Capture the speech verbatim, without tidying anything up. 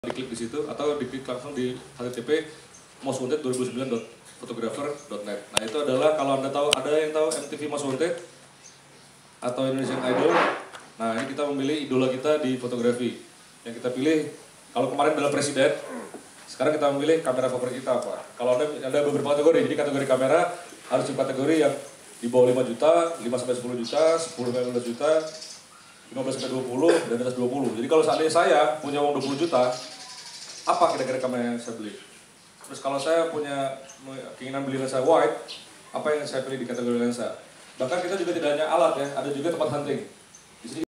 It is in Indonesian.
diklik di situ atau diklik langsung di h t t p most wanted dua ribu sembilan dot photographer dot net. Nah, itu adalah kalau Anda tahu, ada yang tahu M T V Most Wanted atau Indonesian Idol. Nah, ini kita memilih idola kita di fotografi. Yang kita pilih, kalau kemarin adalah presiden, sekarang kita memilih kamera favorit kita apa. Kalau Anda ada beberapa kategori, jadi kategori kamera harus di kategori yang di bawah lima juta, lima sampai sepuluh juta, sepuluh sampai lima belas juta, lima belas sampai dua puluh, dan di atas dua puluh. Jadi kalau seandainya saya punya uang dua puluh juta, apa kira-kira kamera yang saya beli? Terus kalau saya punya keinginan beli lensa wide, apa yang saya pilih di kategori lensa? Bahkan kita juga tidak hanya alat ya, ada juga tempat hunting. Di sini